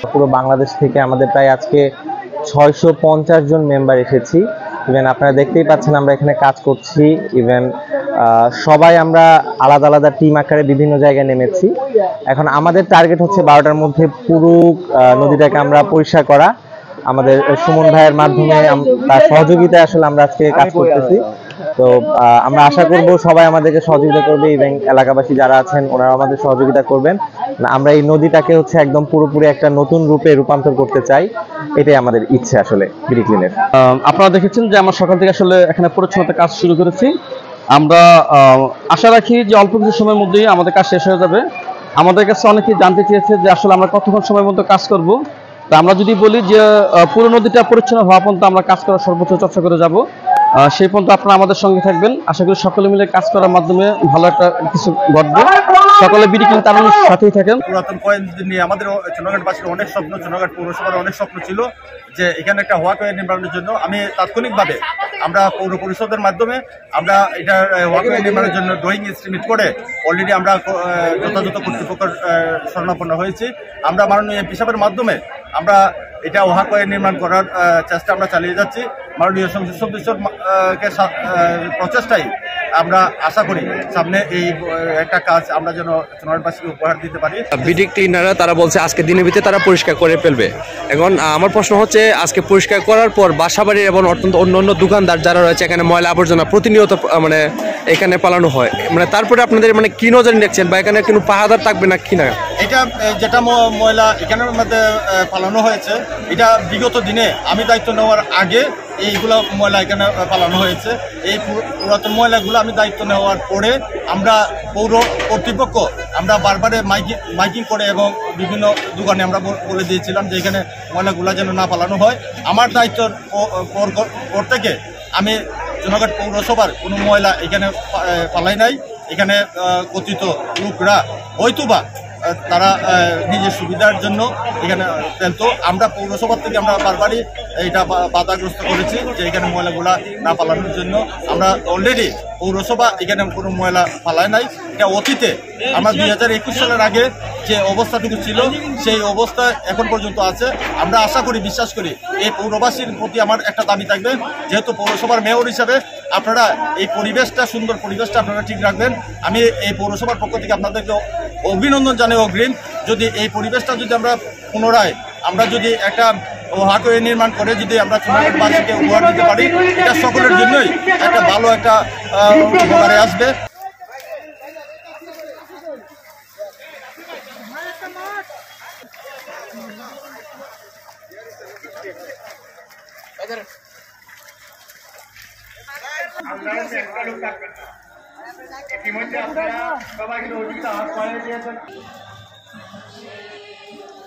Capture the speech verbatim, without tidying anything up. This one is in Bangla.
পুরো বাংলাদেশ থেকে আমাদের প্রায় আজকে ছয়শো পঞ্চাশ জন মেম্বার এসেছি। ইভেন আপনারা দেখতেই পাচ্ছেন আমরা এখানে কাজ করছি। ইভেন সবাই আমরা আলাদা আলাদা টিম আকারে বিভিন্ন জায়গায় নেমেছি। এখন আমাদের টার্গেট হচ্ছে বারোটার মধ্যে পুরো নদীটাকে আমরা পরিষ্কার করা। আমাদের সুমন ভাইয়ের মাধ্যমে তার সহযোগিতায় আসলে আমরা আজকে কাজ করতেছি। তো আমরা আশা করব সবাই আমাদেরকে সহযোগিতা করবে এবং এলাকাবাসী যারা আছেন ওনারা আমাদের সহযোগিতা করবেন। আমরা এই নদীটাকে হচ্ছে একদম পুরোপুরি একটা নতুন রূপে রূপান্তর করতে চাই, এটাই আমাদের ইচ্ছে আসলে বিডি ক্লিনের। আপনারা দেখেছেন যে আমরা সকাল থেকে আসলে এখানে পরিচ্ছন্নতা কাজ শুরু করেছি। আমরা আশা রাখি যে অল্প কিছু সময়ের মধ্যেই আমাদের কাজ শেষ হয়ে যাবে। আমাদের কাছে অনেকেই জানতে চেয়েছে যে আসলে আমরা কতক্ষণ সময়ের মধ্যে কাজ করব। তা আমরা যদি বলি যে পুরো নদীটা পরিচ্ছন্ন হওয়া পর্যন্ত আমরা কাজ করার সর্বোচ্চ চর্চা করে যাব, সেই পর্যন্ত আপনারা আমাদের সঙ্গে থাকবেন। আশা করি সকলে মিলে কাজ করার মাধ্যমে ভালো একটা কিছু ঘটবে। সকলে বিডি ক্লিন তার সাথেই থাকেন। পুরাতন পয়েন্ট নিয়ে আমাদের চুনাঘাটবাসীর অনেক স্বপ্ন, চুনাঘাট পৌরসভার অনেক স্বপ্ন ছিল যে এখানে একটা ওয়াকওয়ে নির্মাণের জন্য আমি তাৎক্ষণিকভাবে আমরা পৌর পরিষদের মাধ্যমে আমরা এটা ওয়াকওয়ে নির্মাণের জন্য ড্রয়িং এস্টিমেট করে অলরেডি আমরা যথাযথ কর্তৃপক্ষের শরণাপন্ন হয়েছি। আমরা মাননীয় এমপি সাহেবের মাধ্যমে আমরা এটা ওয়াকওয়ে নির্মাণ করার চেষ্টা আমরা চালিয়ে যাচ্ছি। মাননীয় সংসদ সদস্যের প্রচেষ্টায় আমরা আশা করি সামনে এই একটা কাজ আমরা যেন চুনাঘাটবাসীকে উপহার দিতে পারি। বিডি ক্লিনাররা তারা বলছে আজকে দিনের ভিতরে তারা পরিষ্কার করে ফেলবে। এখন আমার প্রশ্ন হচ্ছে আজকে পরিষ্কার করার পর বাসাবাড়ি এবং অত্যন্ত অন্য অন্য দোকানদার যারা রয়েছে এখানে ময়লা আবর্জনা প্রতিনিয়ত মানে এখানে পালানো হয়, মানে তারপরে আপনাদের মানে কি নজর রাখছেন বা এখানে কোনো পাহাদার থাকবে না কি না? এটা যেটা ময়লা এখানের মধ্যে পালানো হয়েছে এটা বিগত দিনে আমি দায়িত্ব নেওয়ার আগে এইগুলো ময়লা এখানে পালানো হয়েছে। এই পুরাতন ময়লাগুলো আমি দায়িত্ব নেওয়ার পরে আমরা পৌর কর্তৃপক্ষ আমরা বারবারে মাইকিং মাইকিং করে এবং বিভিন্ন দোকানে আমরা বলে দিয়েছিলাম যে এখানে ময়লাগুলো যেন না পালানো হয়। আমার দায়িত্বর পর থেকে আমি চুনাঘাট পৌরসভার কোনো ময়লা এখানে পালাই নাই। এখানে কথিত লোকরা হয়তোবা তারা নিজের সুবিধার জন্য এখানে ফেলতো। আমরা পৌরসভা থেকে আমরা বারবারই এটা বাধাগ্রস্ত করেছি যে এখানে ময়লাগুলা না পালানোর জন্য। আমরা অলরেডি পৌরসভা এখানে কোনো ময়লা পালায় নাই। এটা অতীতে আমরা দুই হাজার একুশ সালের আগে যে অবস্থাটুকু ছিল সেই অবস্থা এখন পর্যন্ত আছে। আমরা আশা করি বিশ্বাস করি এই পৌরবাসীর প্রতি আমার একটা দাবি থাকবে, যেহেতু পৌরসভার মেয়র হিসাবে আপনারা এই পরিবেশটা সুন্দর পরিবেশটা আপনারা ঠিক রাখবেন। আমি এই পৌরসভার পক্ষ থেকে আপনাদেরকে অভিনন্দন জানাই অগ্রিম। যদি এই পরিবেশটা যদি আমরা পুনরায় আমরা যদি একটা ওয়াকওয়ে নির্মাণ করে যদি আমরা চুনাঘাটবাসীকে উপহার দিতে পারি এটা সকলের জন্যই একটা ভালো একটা উপকারে আসবে। ইতিমধ্যে আপনারা সবাই কিন্তু